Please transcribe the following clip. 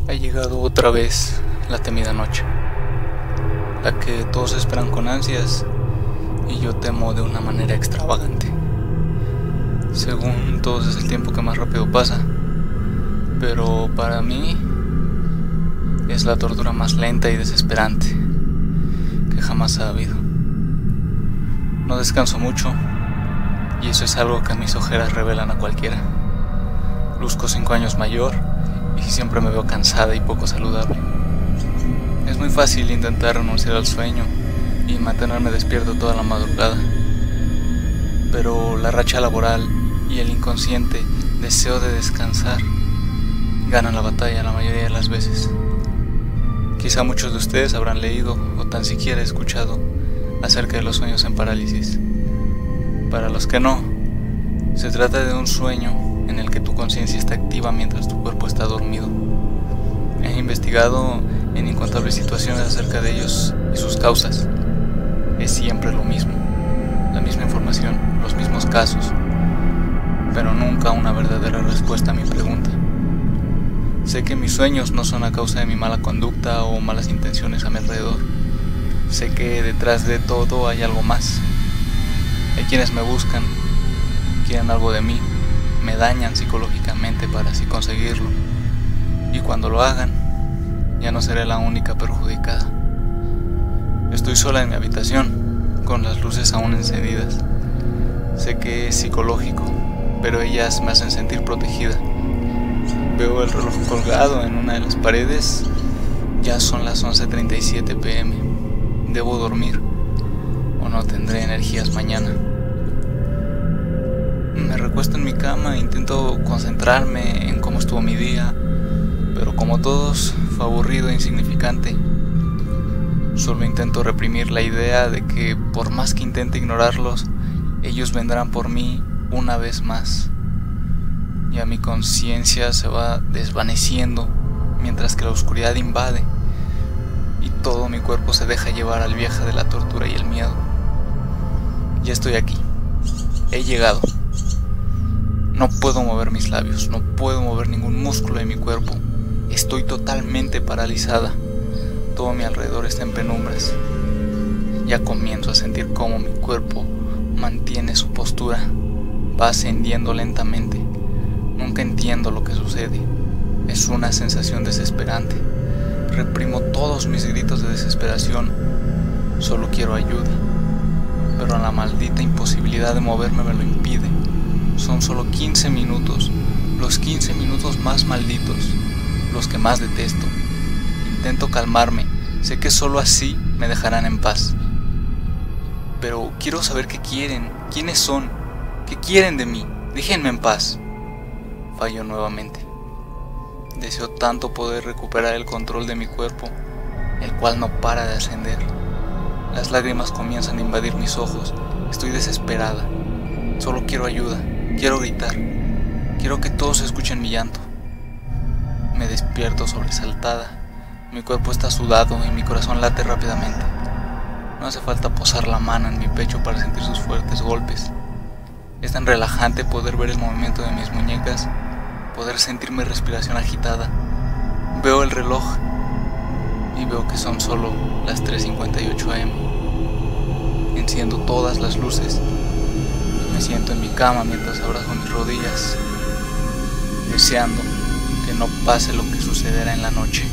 Ha llegado otra vez la temida noche, la que todos esperan con ansias y yo temo de una manera extravagante. Según todos es el tiempo que más rápido pasa, pero para mí es la tortura más lenta y desesperante que jamás ha habido. No descanso mucho y eso es algo que mis ojeras revelan a cualquiera. Luzco 5 años mayor y siempre me veo cansada y poco saludable. Es muy fácil intentar renunciar al sueño y mantenerme despierto toda la madrugada, pero la racha laboral y el inconsciente deseo de descansar ganan la batalla la mayoría de las veces. Quizá muchos de ustedes habrán leído o tan siquiera escuchado acerca de los sueños en parálisis. Para los que no, se trata de un sueño en el que tu conciencia está activa mientras tu cuerpo está dormido. He investigado en incontables situaciones acerca de ellos y sus causas. Es siempre lo mismo, la misma información, los mismos casos, pero nunca una verdadera respuesta a mi pregunta. Sé que mis sueños no son a causa de mi mala conducta o malas intenciones a mi alrededor. Sé que detrás de todo hay algo más. Hay quienes me buscan, quieren algo de mí, me dañan psicológicamente para así conseguirlo. Y cuando lo hagan, ya no seré la única perjudicada. Estoy sola en mi habitación, con las luces aún encendidas. Sé que es psicológico, pero ellas me hacen sentir protegida. Veo el reloj colgado en una de las paredes. Ya son las 11:37 p.m. Debo dormir o no tendré energías mañana. Me recuesto en mi cama e intento concentrarme en cómo estuvo mi día, pero como todos, fue aburrido e insignificante. Solo intento reprimir la idea de que por más que intente ignorarlos, ellos vendrán por mí una vez más. Ya mi conciencia se va desvaneciendo mientras que la oscuridad invade y todo mi cuerpo se deja llevar al viaje de la tortura y el miedo. Ya estoy aquí. He llegado. No puedo mover mis labios, no puedo mover ningún músculo de mi cuerpo. Estoy totalmente paralizada. Todo a mi alrededor está en penumbras. Ya comienzo a sentir cómo mi cuerpo mantiene su postura. Va ascendiendo lentamente. Nunca entiendo lo que sucede. Es una sensación desesperante. Reprimo todos mis gritos de desesperación. Solo quiero ayuda. Pero la maldita imposibilidad de moverme me lo impide. Son solo 15 minutos. Los 15 minutos más malditos. Los que más detesto. Intento calmarme. Sé que solo así me dejarán en paz. Pero quiero saber qué quieren. ¿Quiénes son? ¿Qué quieren de mí? Déjenme en paz. Fallo nuevamente. Deseo tanto poder recuperar el control de mi cuerpo, el cual no para de ascender. Las lágrimas comienzan a invadir mis ojos. Estoy desesperada. Solo quiero ayuda. Quiero gritar. Quiero que todos escuchen mi llanto. Me despierto sobresaltada. Mi cuerpo está sudado y mi corazón late rápidamente. No hace falta posar la mano en mi pecho para sentir sus fuertes golpes. Es tan relajante poder ver el movimiento de mis muñecas, poder sentir mi respiración agitada. Veo el reloj y veo que son solo las 3:58 am. Enciendo todas las luces y me siento en mi cama mientras abrazo mis rodillas, deseando que no pase lo que sucederá en la noche.